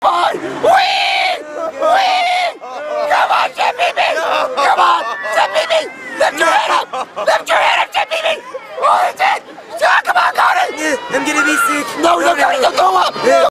on! Wee! Come on, Jimmy! Come on! Jimmy! Lift your head up! Lift your head up, Jimmy! What is it? Come on, Cody! I'm gonna be sick. No, go up!